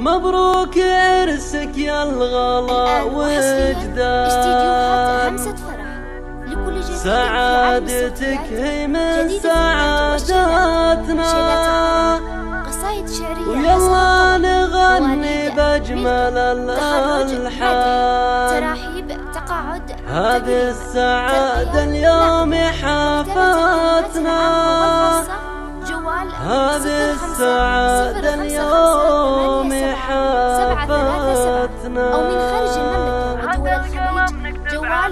مبروك عرسك يا الغلا وجدان، سعادتك هي من سعاداتنا، ويلا نغني بأجمل الألحان. هذه السعادة اليوم حافاتنا، هذه السعادة اليوم حافاتنا. أو من خارج المملكة ودول الخليج جوال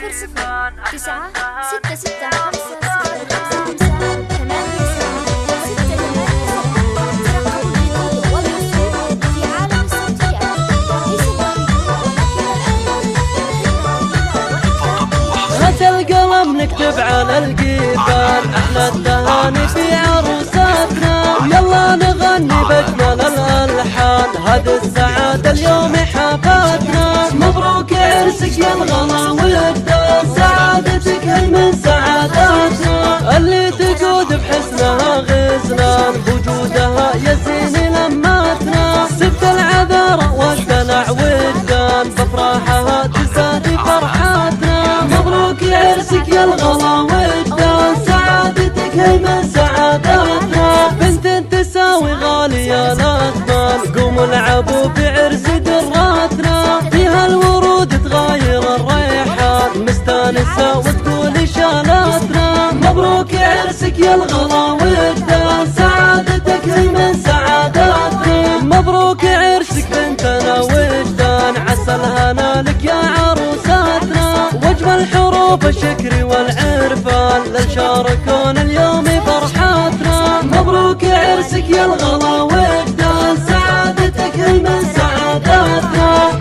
00 نكتب على الجبال أحلى التهاني في عروساتنا، ويلا نغني بأجمل الألحان. هذه السعادة اليوم حافاتنا، مبروك عرسك يا الغلا وجدان، سعادتك هي من سعاداتنا، اللي تقود بحسنها غزلان، بوجودها يزين لماتنا، ست العذارى والدلع وجدان، بافراحها تزداد فرحاتنا. مبروك عرسك يا الغلا وجدان، سعادتك هي من سعاداتنا، بنت تساوي غالية الأثمان، قوموا العبوا بعرس دراتنا، فيها الورود تغاير الريحان، مستانسة وتقول شالاتنا. مبروك عرسك يا الغلا وجدان، سعادتك هي من سعاداتنا، مبروك عرسك بنتنا وجدان، عسى الهنا لك يا عروساتنا، واجمل حروف الشكر والعرفان للشاركون اليوم فرحاتنا. مبروك عرسك يا الغلا وجدان، سعادتك هي من سعاداتنا.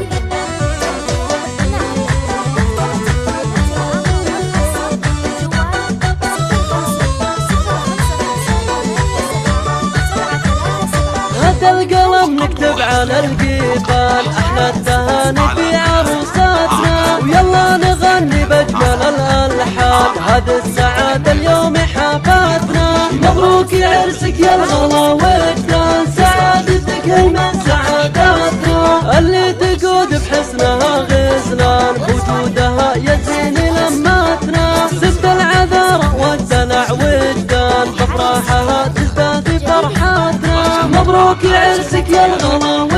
هات القلم نكتب على الجبال أحلى التهاني في عروساتنا، ويلا نغني بأجمل الألحان. هذه السعادة اليوم حافاتنا، مبروك عرسك يا الغلا وجدان، سعادتك هي من سعاداتنا، اللي تقود بحسنها غزلان، بوجودها يزين لماتنا، ست العذارى والدلع وجدان، بافراحها تزداد فرحاتنا. مبروك عرسك يا الغلا